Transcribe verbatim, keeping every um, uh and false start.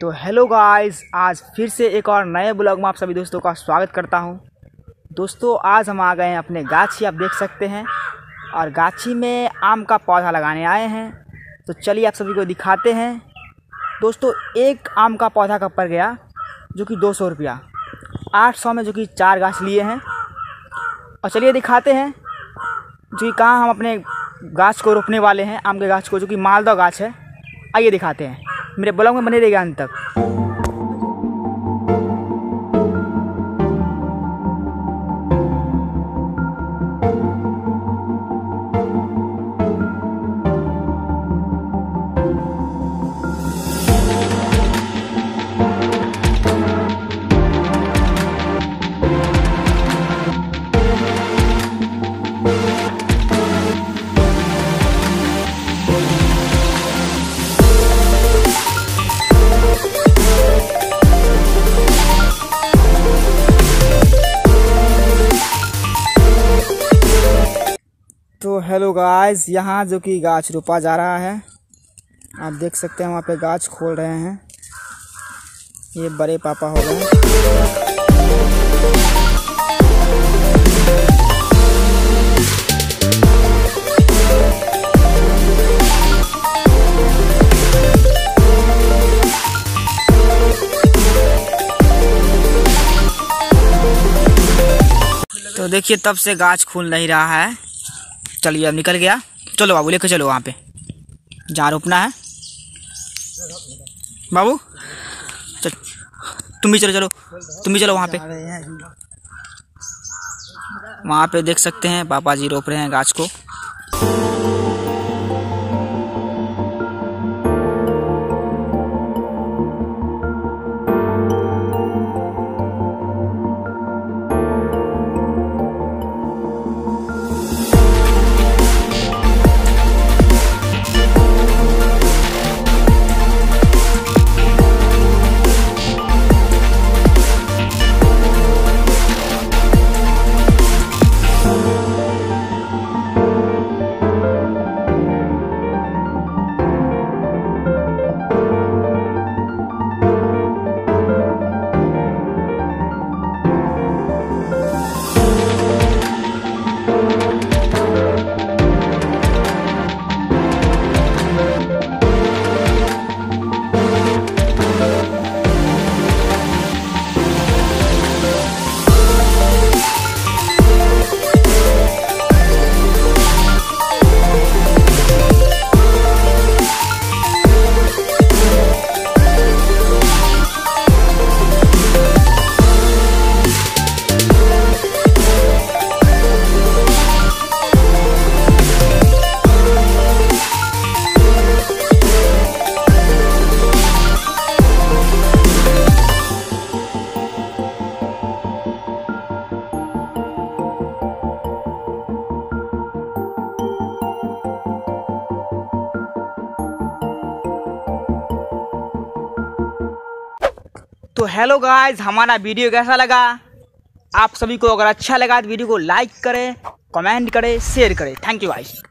तो hello guys, आज फिर से एक और नए ब्लॉग में आप सभी दोस्तों का स्वागत करता हूं। दोस्तों आज हम आ गए हैं अपने गाछी, आप देख सकते हैं, और गाछी में आम का पौधा लगाने आए हैं। तो चलिए आप सभी को दिखाते हैं। दोस्तों एक आम का पौधा का पड़ गया जो कि दो सौ रुपया, आठ सौ में जो कि चार गाछ लिए हैं। और चलिए दिखाते हैं जो कि कहाँ हम अपने गाछ को रोपने वाले हैं, आम के गाछ को, जो कि मालदा गाछ है। आइए दिखाते हैं, मेरे ब्लॉग में बने रहिएगा अंत तक। तो हेलो गाइस, यहाँ जो कि गाछ रोपा जा रहा है, आप देख सकते हैं वहाँ पे गाछ खोल रहे हैं। ये बड़े पापा हो गए। तो देखिए तब से गाछ खुल नहीं रहा है। चलिए अब निकल गया। चलो बाबू लेकर चलो वहाँ पे जहाँ रोपना है। बाबू चल, तुम भी चलो चलो तुम भी चलो वहाँ पे। वहाँ पे देख सकते हैं पापा जी रोप रहे हैं गाछ को। तो हेलो गाइस, हमारा वीडियो कैसा लगा? आप सभी को अगर अच्छा लगा तो वीडियो को लाइक करें, कमेंट करें, शेयर करें। Thank you guys.